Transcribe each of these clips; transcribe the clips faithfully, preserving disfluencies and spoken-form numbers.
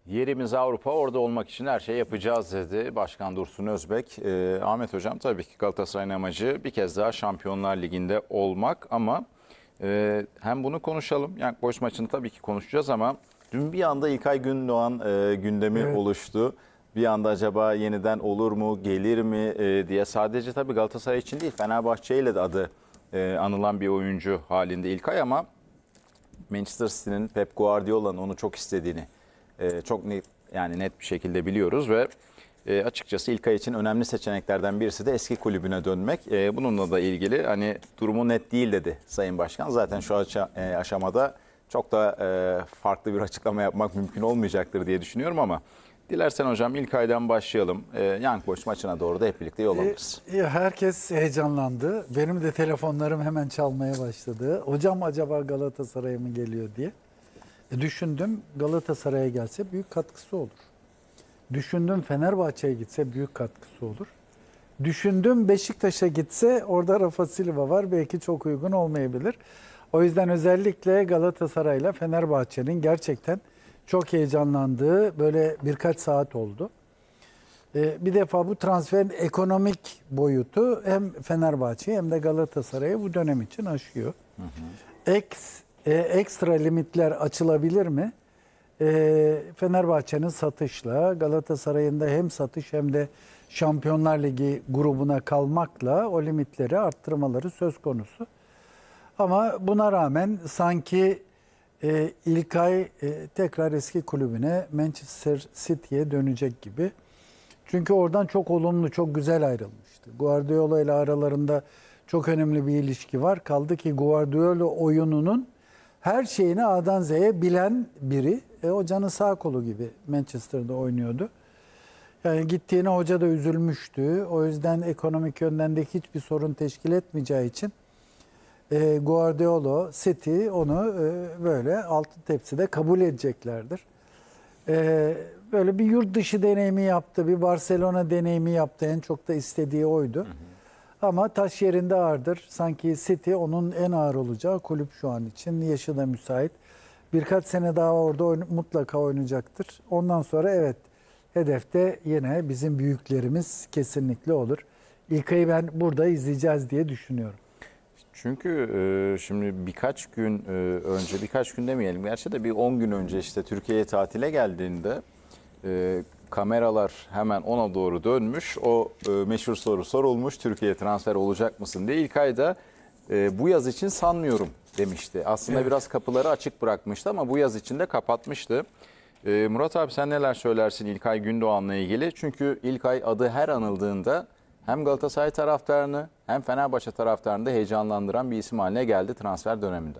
Yerimiz Avrupa, orada olmak için her şeyi yapacağız dedi Başkan Dursun Özbek. Ee, Ahmet Hocam, tabii ki Galatasaray'ın amacı bir kez daha Şampiyonlar Ligi'nde olmak ama e, hem bunu konuşalım. Young Boys maçını tabii ki konuşacağız ama dün bir anda İlkay Gündoğan e, gündemi Evet. oluştu. Bir anda acaba yeniden olur mu, gelir mi e, diye, sadece tabii Galatasaray için değil, Fenerbahçe ile de adı e, anılan bir oyuncu halinde İlkay, ama Manchester City'nin Pep Guardiola'nın onu çok istediğini e, çok net, yani net bir şekilde biliyoruz ve e, açıkçası İlkay için önemli seçeneklerden birisi de eski kulübüne dönmek. E, bununla da ilgili hani durumu net değil dedi Sayın Başkan. Zaten şu aşa, e, aşamada çok da e, farklı bir açıklama yapmak mümkün olmayacaktır diye düşünüyorum ama dilersen hocam İlkay'dan başlayalım. E, Young Boys maçına doğru da hep birlikte yol alırız. E, herkes heyecanlandı. Benim de telefonlarım hemen çalmaya başladı. Hocam acaba Galatasaray'a mı geliyor diye. E, düşündüm, Galatasaray'a gelse büyük katkısı olur. Düşündüm, Fenerbahçe'ye gitse büyük katkısı olur. Düşündüm, Beşiktaş'a gitse orada Rafa Silva var, belki çok uygun olmayabilir. O yüzden özellikle Galatasaray'la Fenerbahçe'nin gerçekten çok heyecanlandığı böyle birkaç saat oldu. Bir defa bu transferin ekonomik boyutu hem Fenerbahçe hem de Galatasaray'ı bu dönem için aşıyor. Hı hı. Eks, e, ekstra limitler açılabilir mi? E, Fenerbahçe'nin satışla, Galatasaray'ın da hem satış hem de Şampiyonlar Ligi grubuna kalmakla o limitleri arttırmaları söz konusu. Ama buna rağmen sanki e, İlkay e, tekrar eski kulübüne Manchester City'ye dönecek gibi. Çünkü oradan çok olumlu, çok güzel ayrılmıştı. Guardiola ile aralarında çok önemli bir ilişki var. Kaldı ki Guardiola oyununun her şeyini A'dan Z'ye bilen biri. E, hocanın sağ kolu gibi Manchester'da oynuyordu. Yani gittiğine hoca da üzülmüştü. O yüzden ekonomik yönden de hiçbir sorun teşkil etmeyeceği için e, Guardiola, City onu e, böyle altın tepside kabul edeceklerdir. E, böyle bir yurt dışı deneyimi yaptı, bir Barcelona deneyimi yaptı. En çok da istediği oydu. Hı hı. Ama taş yerinde ağırdır. Sanki City onun en ağır olacağı kulüp şu an için. Yaşı da müsait. Birkaç sene daha orada oyn- mutlaka oynayacaktır. Ondan sonra evet, hedefte yine bizim büyüklerimiz kesinlikle olur. İlkay'ı ben burada izleyeceğiz diye düşünüyorum. Çünkü e, şimdi birkaç gün e, önce, birkaç gün demeyelim, gerçi de bir on gün önce işte Türkiye'ye tatile geldiğinde e, kameralar hemen ona doğru dönmüş. O e, meşhur soru sorulmuş, Türkiye'ye transfer olacak mısın diye. İlkay da e, bu yaz için sanmıyorum demişti. Aslında evet, biraz kapıları açık bırakmıştı ama bu yaz için de kapatmıştı. E, Murat abi, sen neler söylersin İlkay Gündoğan'la ilgili? Çünkü İlkay adı her anıldığında hem Galatasaray taraftarını hem Fenerbahçe taraftarını da heyecanlandıran bir isim haline geldi transfer döneminde.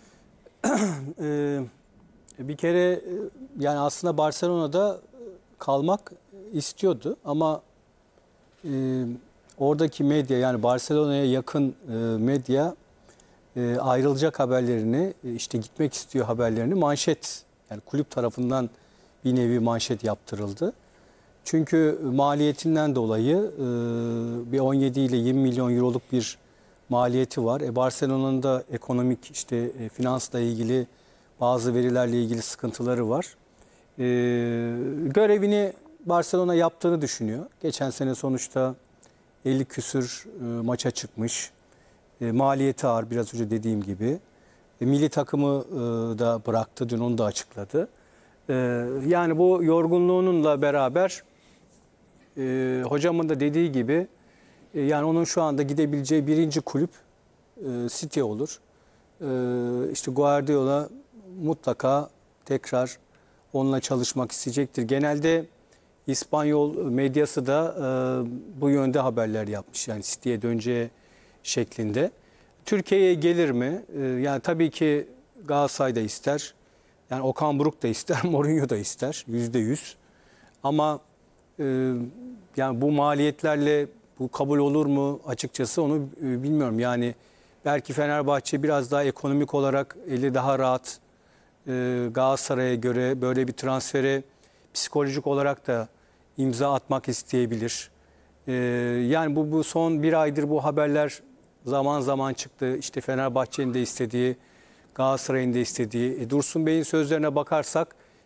Bir kere yani aslında Barcelona'da kalmak istiyordu ama e, oradaki medya, yani Barcelona'ya yakın e, medya e, ayrılacak haberlerini, işte gitmek istiyor haberlerini manşet, yani kulüp tarafından bir nevi manşet yaptırıldı. Çünkü maliyetinden dolayı e, bir on yedi ile yirmi milyon euroluk bir maliyeti var. E, Barcelona'nın da ekonomik, işte e, finansla ilgili bazı verilerle ilgili sıkıntıları var. E, görevini Barcelona yaptığını düşünüyor. Geçen sene sonuçta elli küsür e, maça çıkmış. E, maliyeti ağır, biraz önce dediğim gibi. E, milli takımı e, da bıraktı, dün onu da açıkladı. E, yani bu yorgunluğununla beraber e, hocamın da dediği gibi e, yani onun şu anda gidebileceği birinci kulüp e, City olur. E, işte Guardiola mutlaka tekrar onunla çalışmak isteyecektir. Genelde İspanyol medyası da e, bu yönde haberler yapmış. Yani City'ye döneceği şeklinde. Türkiye'ye gelir mi? E, yani tabii ki Galatasaray da ister. Yani Okan Buruk da ister, Mourinho da ister. Yüzde yüz. Ama e, yani bu maliyetlerle bu kabul olur mu açıkçası onu e, bilmiyorum. Yani belki Fenerbahçe biraz daha ekonomik olarak eli daha rahat, Galatasaray'a göre böyle bir transfere psikolojik olarak da imza atmak isteyebilir. Yani bu, bu son bir aydır bu haberler zaman zaman çıktı. İşte Fenerbahçe'nin de istediği, Galatasaray'ın da istediği. E, Dursun Bey'in sözlerine bakarsak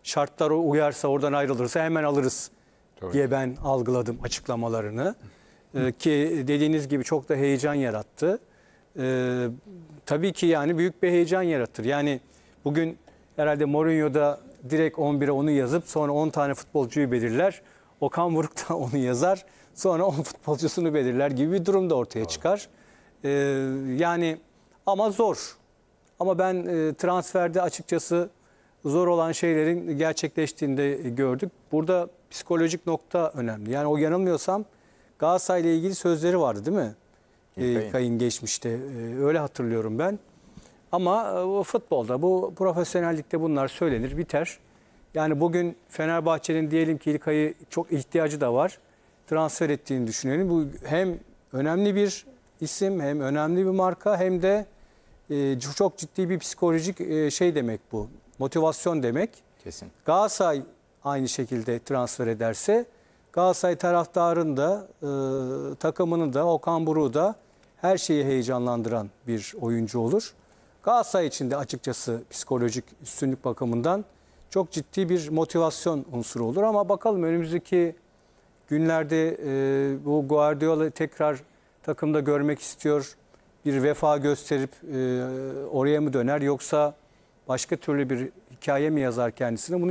şartlar uyarsa, oradan ayrılırsa hemen alırız Tabii. diye ben algıladım açıklamalarını. Ee, ki dediğiniz gibi çok da heyecan yarattı. Ee, tabii ki yani büyük bir heyecan yaratır. Yani bugün herhalde Mourinho'da direkt on bire onu yazıp sonra on tane futbolcuyu belirler. Okan Buruk da onu yazar. Sonra on futbolcusunu belirler gibi bir durum da ortaya çıkar. Ee, yani ama zor. Ama ben e, transferde açıkçası zor olan şeylerin gerçekleştiğinde gördük. Burada psikolojik nokta önemli. Yani o yanılmıyorsam Galatasaray'la ilgili sözleri vardı değil mi? İlkay'ın. İlkay'ın geçmişte. Ee, öyle hatırlıyorum ben. Ama e, o futbolda, bu profesyonellikte bunlar söylenir, biter. Yani bugün Fenerbahçe'nin diyelim ki İlkay'ı çok ihtiyacı da var. Transfer ettiğini düşünelim. Bu hem önemli bir isim, hem önemli bir marka, hem de e, çok ciddi bir psikolojik e, şey demek bu. Motivasyon demek. Kesin. Galatasaray aynı şekilde transfer ederse Galatasaray taraftarını da e, takımını da Okan Buruk'u da her şeyi heyecanlandıran bir oyuncu olur. Galatasaray için de açıkçası psikolojik üstünlük bakımından çok ciddi bir motivasyon unsuru olur. Ama bakalım önümüzdeki günlerde e, bu Guardiola'yı tekrar takımda görmek istiyor. Bir vefa gösterip e, oraya mı döner, yoksa başka türlü bir hikaye mi yazar kendisine? Bunu